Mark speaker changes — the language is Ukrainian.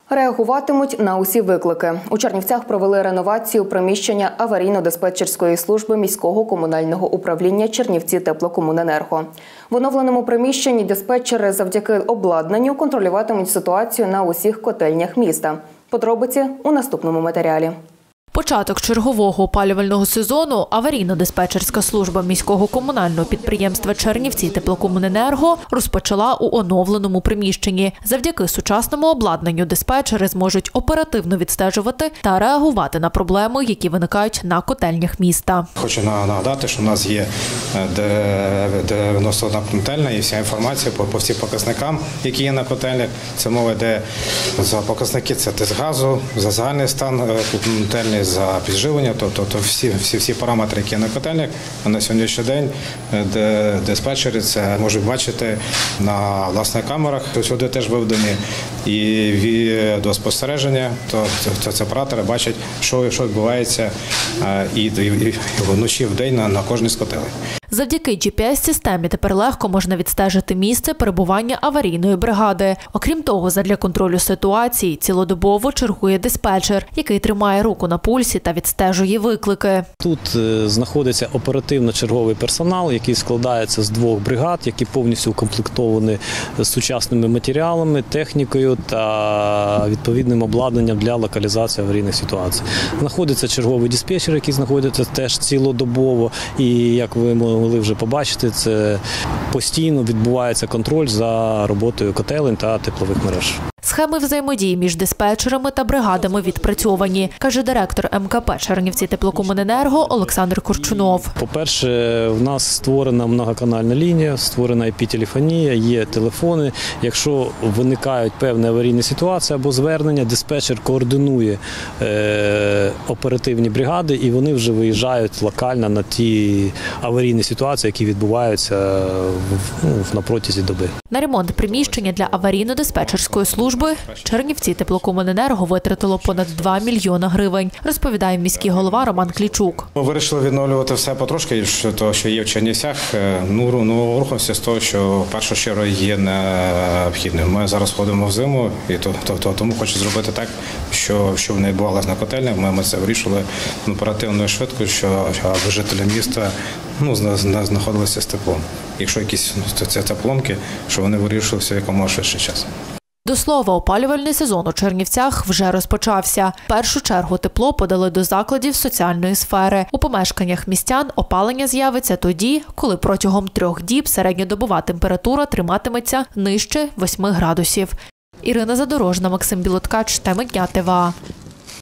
Speaker 1: Реагуватимуть на усі виклики. У Чернівцях провели реновацію приміщення аварійно-диспетчерської служби міського комунального управління Чернівці теплокомуненерго. В оновленому приміщенні диспетчери завдяки обладнанню контролюватимуть ситуацію на усіх котельнях міста. Подробиці у наступному матеріалі.
Speaker 2: Початок чергового опалювального сезону аварійно-диспетчерська служба міського комунального підприємства Чернівці теплокомуненерго розпочала у оновленому приміщенні. Завдяки сучасному обладнанню диспетчери зможуть оперативно відстежувати та реагувати на проблеми, які виникають на котельнях міста.
Speaker 3: Хочу нагадати, що у нас є 91 котельня і вся інформація по всім показникам, які є на котельнях. Це мова йде за показники, це тиск газу, за загальний стан котельні, за підживлення, тобто всі параметри, які є на котельнях, на сьогоднішній день диспетчери це можуть бачити на власних камерах. Сюди теж виведені і відеоспостереження, то це оператори бачать, що відбувається і вночі, вдень на кожній з котелень.
Speaker 2: Завдяки GPS-системі тепер легко можна відстежити місце перебування аварійної бригади. Окрім того, задля контролю ситуації цілодобово чергує диспетчер, який тримає руку на пульсі та відстежує виклики.
Speaker 4: Тут знаходиться оперативно-черговий персонал, який складається з 2 бригад, які повністю укомплектовані сучасними матеріалами, технікою та відповідним обладнанням для локалізації аварійних ситуацій. Знаходиться черговий диспетчер, який знаходиться теж цілодобово, і як ви могли вже побачити, це постійно відбувається контроль за роботою котелень та теплових мереж.
Speaker 2: Схеми взаємодії між диспетчерами та бригадами відпрацьовані, каже директор МКП Чернівці теплокомуненерго Олександр Корчунов.
Speaker 4: По-перше, в нас створена многоканальна лінія, створена IP-телефонія, є телефони. Якщо виникають певні аварійні ситуації або звернення, диспетчер координує оперативні бригади і вони вже виїжджають локально на ті аварійні ситуації, які відбуваються на протязі доби.
Speaker 2: На ремонт приміщення для аварійно-диспетчерської служби Чернівці теплокомуненерго витратило понад 2 мільйони гривень, розповідає міський голова Роман Клічук.
Speaker 3: Ми вирішили відновлювати все потрошки, того, що є в Чернівцях. Рухаємося з того, що в першу чергу є необхідним. Ми зараз входимо в зиму, і тому хочу зробити так, щоб не відбувалося на котельнях. Ми це вирішили оперативно і швидко, щоб жителі міста знаходилися з теплом. Якщо якісь це поломки, що вони вирішилися в якомога швидший час.
Speaker 2: До слова, опалювальний сезон у Чернівцях вже розпочався. В першу чергу тепло подали до закладів соціальної сфери. У помешканнях містян опалення з'явиться тоді, коли протягом 3 діб середньодобова температура триматиметься нижче 8 градусів. Ірина Задорожна, Максим Білоткач, Теми дня ТВА.